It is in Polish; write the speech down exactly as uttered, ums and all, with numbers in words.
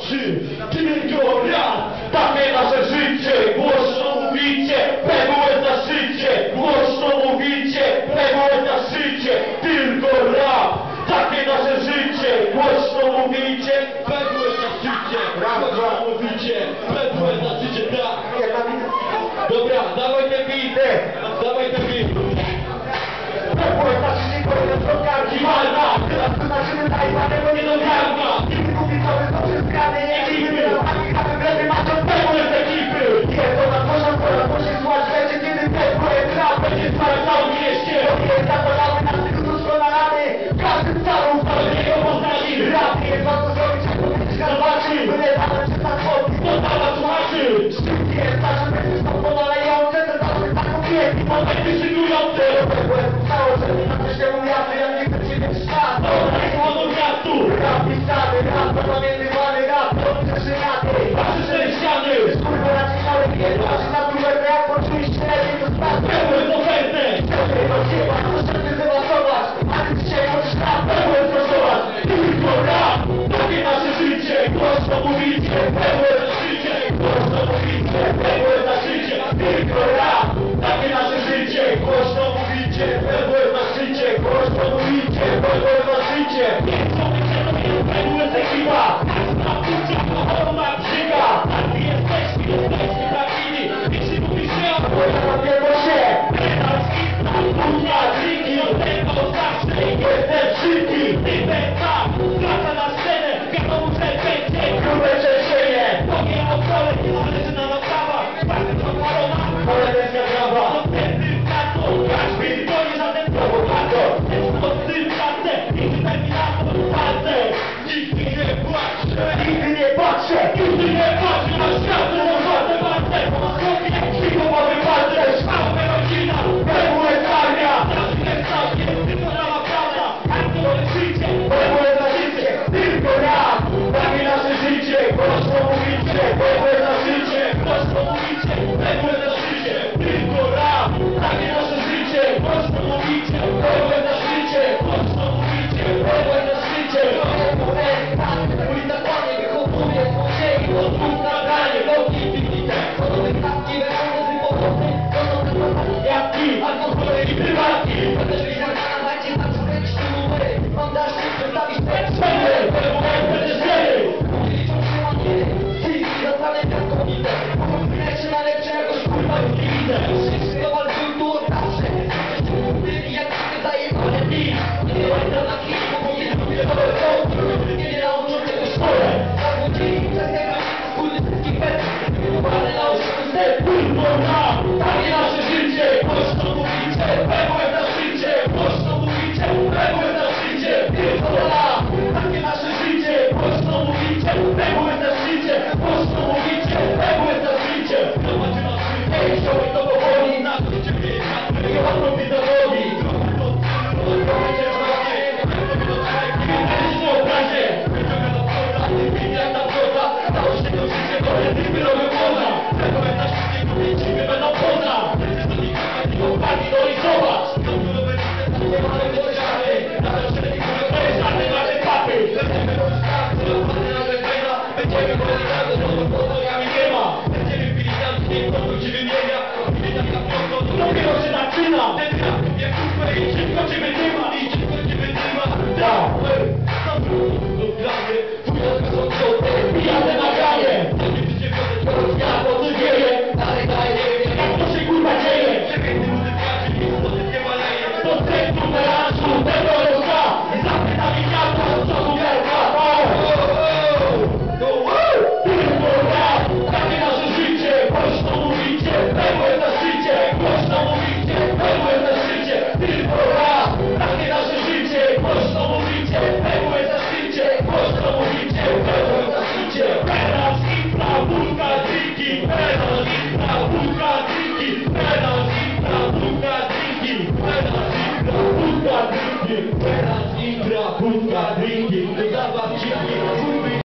trzy, tylko raz. Takie nasze życie, głośno mówicie, P W S na szczycie, głośno mówicie, P W S na szczycie, tylko rap. Takie nasze życie, głośno mówicie, P W S na szczycie, głośno mówicie, P W S na szczycie, tak. Dobra, dawaj te bity, dawaj te bity. P W S na szczycie, kolejna droga archiwalna, teraz to znaczymy najwanego niedogarna. Kiedy mówi cały to przez grany ekipy, aby wtedy maczą P W S ekipy. Jest to nadmorzą, pora proszę słuchać będzie, kiedy P W S rap będzie spalał w całym mieście. Jest zapalały nas tylko doskonalany, w każdym całym jego poznani. Rap jest warto zrobić, jak powiedzieć galwaczy, byle zadać przez nas podpis, to dla słuchaczy. Szczyt jest nasze bezpieczną podalające, to zawsze taką jest i momenty szykujące. P W S ustało, że nie na też temu miastu, jak nie chcecie mieć świat. To jest słowo miastu. Rap pisany, rap zapamiętywany, rap robię żyjany. Wasze cztery ściany. Skurwo raczej małe wiedzy, wasze naturalne, jak poczuliście lepiej to spadł. P W S ofertę. Chcecie rozjebać, możecie zdewastować, ale dzisiaj możesz rap P W S rozdawać. Tylko rap, takie nasze życie, głośno mówicie, P W S na szczycie, głośno mówicie, P W S na szczycie, tylko rap, takie nasze życie, głośno mówicie, P W S na szczycie, głośno mówicie, P W S na szczycie. P W S ekipa, na punkcie alkoholu ma brzyga, a ty jesteśmy, jesteśmy takimi, jeśli mówisz się o na wielkosie, pedalski, bunia, drinki, od tego zawsze jestem szybki, ty ten sam, wraca na scenę, wiadomo, że będzie grube trzęsienie, powie o kole, nie należy na nastawa, bardzo to parona, koleżeńska grawa, następny karton, każdy to nie żaden prowokator, jest mocny w klasce, i determinator, palce, nigdy nie patrzę, nigdy nie patrzę, nigdy nie patrzę na świat, że naprawdę palce, po sklepie, krzykowowy palce, szmałka rodzina, P W S armia, zawsze jest zawsze, tylko rama prawda, każde życie, P W S na życie, tylko rap, takie nasze życie, głośno mówicie, P W S na życie, głośno mówicie, P W S na życie, tylko rap, takie nasze życie, głośno mówicie, P W S na życie, głośno mówicie, P W S na życie. Ulica kłanie, wychowuje złodziei, odwrót nagranie, nogi piwnice, podobne klatki, wesoły powroty, podobne pasaki, jabłki, alkohole i prywatki. Będę wiedział, że dajcie na człowieczki numery, mam zaszczyt przedstawić te cztery, P W S będzie cztery. Liczą się maniery, styl i zasady piaskownice, pomysły lepsze, najlepsze, jakoś kurwa już nie widzę. Wszystko walczył tu od zawsze, byli jak wszyscy zajebane nic, nie łańca na kij, bo nie lubię dobre to, nie nauczą tego szkole. Zawłodzili przez tego wspólny wszystkich wersji, wywołane na ośrodku step, kurwa rap, takie nasze życie, głośno mówicie, P W S na szczycie, głośno mówicie, P W S na szczycie, tylko rap, takie nasze życie, głośno mówicie, P W S na szczycie, głośno mówicie, P W S na szczycie. Zobaczy na szczycie, ściągaj to powoli, na szczycie wieś, nie łatwo mi zawodzi. Dopiero się zaczyna, ten rap, jak super i szybko ciebie dyma, i szybko ciebie dyma, tak, nagranie, pijadę nagranie, ja po tym wieje, dalej daję, jak to się kurwa dzieje, przepiękny muzykarzy, nic nie maleje, do centrum melanżu, tego rozda, zapyta mi miasto, co tu wielka, o, tylko rap, takie nasze życie, głośno mówicie, P W S na szczycie, głośno mówicie, P W S na szczycie, tylko rap, takie nasze życie, głośno mówicie, P W S na szczycie, głośno mówicie, P W S na szczycie, pedal, impra, wódka, drinki, pedal, impra, wódka, drinki, pedal.